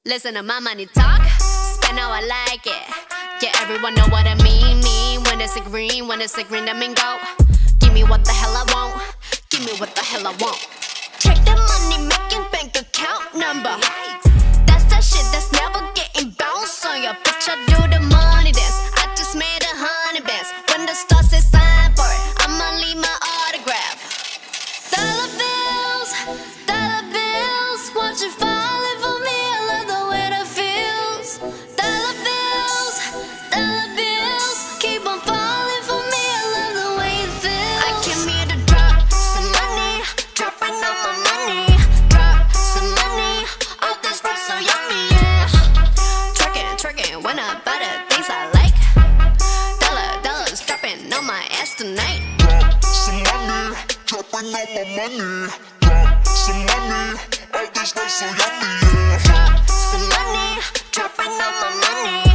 Listen to my money talk, spend how I like it. Yeah, everyone know what I mean. When it's a green, that mean go. Give me what the hell I want. Give me what the hell I want. Check the money making bank account number. That's that shit that's never getting bounced on your bitch. I do the money dance. I just made 100 bands. When the star says sign for it, I'ma leave my autograph. Dollar bills, watch it falling for me. I love the way that feels. Dollar bills, keep on falling for me. I love the way it feels. I came here to drop some money, dropping all my money. Drop some money, all this stuff so yummy, yeah. Twerking, when I buy the things I like. Dollars dropping on my ass tonight. Drop some money, dropping all my money. Drop some money, all this stuff so yummy, yeah. Drop some money, dropping on my money.